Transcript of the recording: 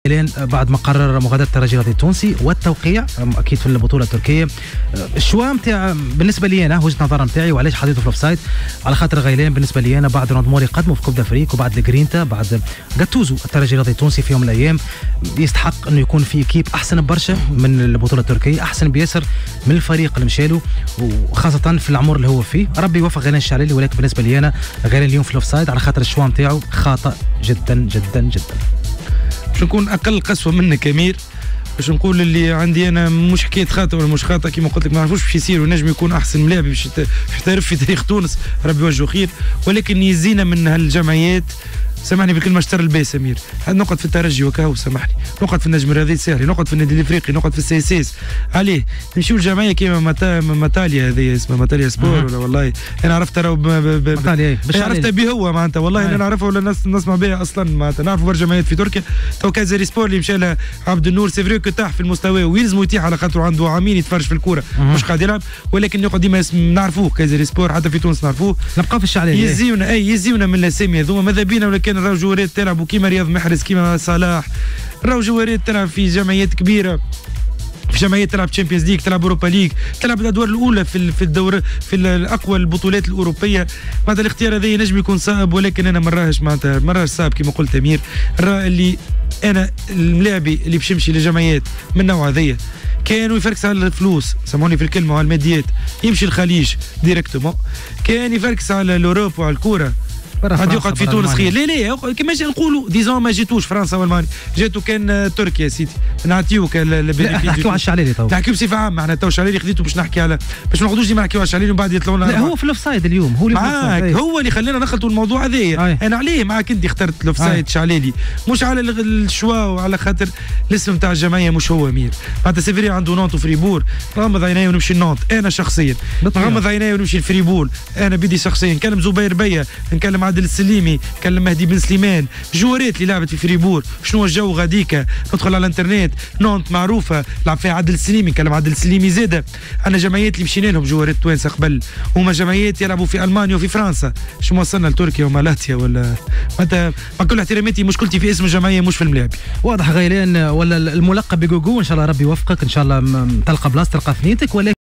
بعد ما قرر مغادرة الترجي الرياضي التونسي والتوقيع اكيد في البطوله التركيه. الشوا نتاع بالنسبه لي انا وجهه نظر نتاعي وعلاش حطيته في الاوفسايد، على خاطر غيلان بالنسبه لي انا بعد روندمون اللي قدمه في كوب دافريك وبعد الجرينتا بعد جاتوزو الترجي الرياضي التونسي في يوم من الايام يستحق انه يكون في كيب احسن برشا من البطوله التركيه، احسن بياسر من الفريق اللي مشاله وخاصه في العمر اللي هو فيه. ربي يوفق غيلان الشعليلي، ولكن بالنسبه لي انا غيلان اليوم في الاوفسايد على خاطر الشوا نتاعو خاطئ جدا جدا جدا. باش نكون اقل قسوه منك امير، باش نقول اللي عندي انا مش حكايه خاطئ ولا مش خاطئ، كيما قلت لك ما نعرفوش باش يصير ونجم يكون احسن ملاعب باش يحترف في تاريخ تونس، ربي يوجهه خير. ولكن يزينا من هالجمعيات، سامحني بالكلمه اشتر الباس امير، نقعد في الترجي وكاو سامحني، نقعد في النجم الرياضي الساحلي، نقعد في النادي الافريقي، نقعد في السي اس اس، عليه نمشيو الجمعيه كيما ماتاليا هذه اسمها ماتاليا سبور ولا والله انا عرفتها راهو عرفتها به هو معناتها والله انا نعرفها ولا نسمع بها اصلا معناتها، نعرفوا برشا جمعيات في تركيا. تو كازاري سبور اللي مشى لها عبد النور سي فري كو تاح في المستوى ويلزمو يتيح على خاطر عنده عامين يتفرج في الكوره مش قاعد يلعب، ولكن يقعد ديما نعرفوه كازاري سبور حتى في تونس نعرفوه. نبقاو في الشعليلي يزيونا من الاسامي هذوما، ماذا بينا ولا كان راهو جوارات تلعبوا كيما رياض محرز كيما صلاح، راهو جوارات تلعب في جمعيات كبيره، في جمعيات تلعب تشامبيونز ليج، تلعب اوروبا ليج، تلعب الادوار الاولى في الدور في الاقوى البطولات الاوروبيه. معناتها الاختيار هذا ينجم يكون صعب، ولكن انا مراهش معناتها مراهش صعب كما قلت امير. اللي انا الملاعبي اللي باش يمشي لجمعيات من النوع هذايا كانوا يفركس على الفلوس، سامحوني في الكلمه، وعلى الماديات يمشي الخليج ديريكتومون، كان يفركس على الاوروب وعلى الكوره غادي يقعد في تونس خير. لا كما نقولوا ديزون ما جيتوش فرنسا والمانيا، جاتو كان تركيا يا سيدي، نعطيوك نحكيو على الشعليلي تو، نحكيو بصفه عامه. معناتها تو الشعليلي خذيته باش نحكي على باش ما نقعدوش ديما نحكيو على الشعليلي ومن بعد يطلعوا لنا. لا هو في الاوفسايد اليوم، هو اللي معاك هو اللي خلينا نخلطوا الموضوع هذايا. انا عليه معاك انت اخترت الاوفسايد شعليلي مش على الشوا وعلى خاطر الاسم نتاع الجمعيه مش هو امير. معناتها سيفري عنده نونت وفريبور، نغمض عيني ونمشي لنونت انا شخصيا، نغمض عيني ونمشي لفريبور انا بدي شخصيا. نكلم زبير بيا، نكلم عادل السليمي، نكلم مهدي بن سليمان، جوارات اللي لعبت في فريبور. شنو الجو غاديكا؟ ندخل على الانترنت نونت معروفه لعب فيها عادل السليمي، نكلم عادل السليمي زاده. انا جمعيات اللي مشينا لهم جوارات توانسه قبل، هما جمعيات يلعبوا في المانيا وفي فرنسا، شو وصلنا لتركيا ومالاتيا ولا معناتها. مع كل احتراماتي مشكلتي في اسم الجمعيه مش في الملاعب. واضح غيلان ولا الملقب بجوجو، ان شاء الله ربي يوفقك، ان شاء الله تلقى بلاصه تلقى ثنيتك. ولكن